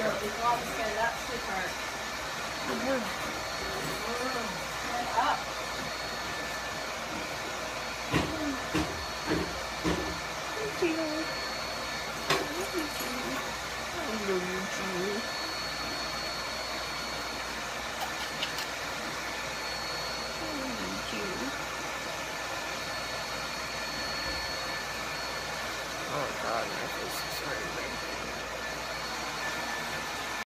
It's all set up, sweetheart. Mhm. Set up.